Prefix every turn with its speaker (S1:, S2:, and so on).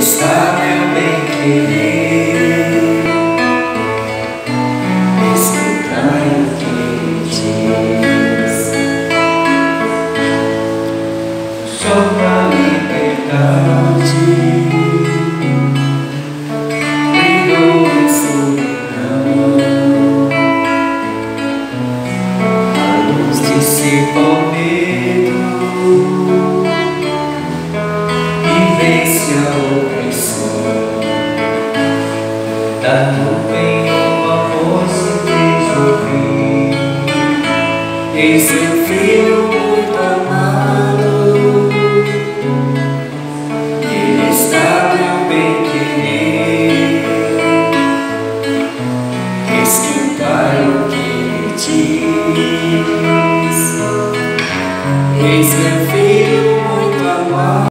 S1: está meu bem-querer, escutar o que diz, só pra liberdade, brilhou em solidão, a luz dissipa o medo e vence a opressão. Da nuvem uma voz se fez ouvir, em seu